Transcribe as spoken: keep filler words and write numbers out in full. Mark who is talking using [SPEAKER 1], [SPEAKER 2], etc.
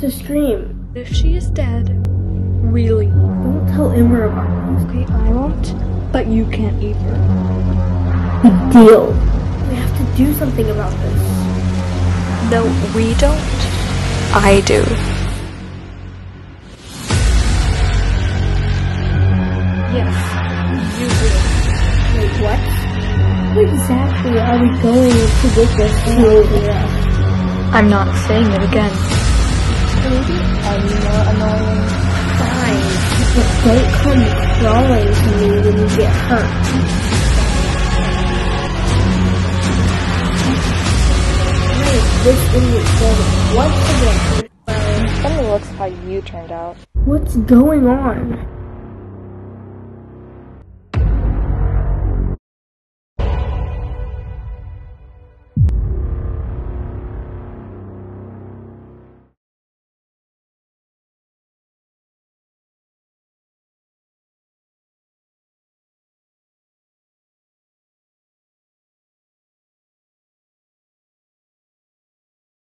[SPEAKER 1] to scream.
[SPEAKER 2] If she is dead, really.
[SPEAKER 1] Don't tell Ember about this.
[SPEAKER 2] Okay, I won't, but you can't either.
[SPEAKER 1] Big deal. We have to do something about this.
[SPEAKER 2] No, we don't. I do. Yes, you do.
[SPEAKER 1] Wait, what? What exactly are we going to get this to?
[SPEAKER 2] I'm not saying it again.
[SPEAKER 1] Maybe any more annoying? Fine, but don't come crawling to me when you get hurt. Hey, this idiot said once again.
[SPEAKER 3] Funny looks how you turned out.
[SPEAKER 1] What's going on?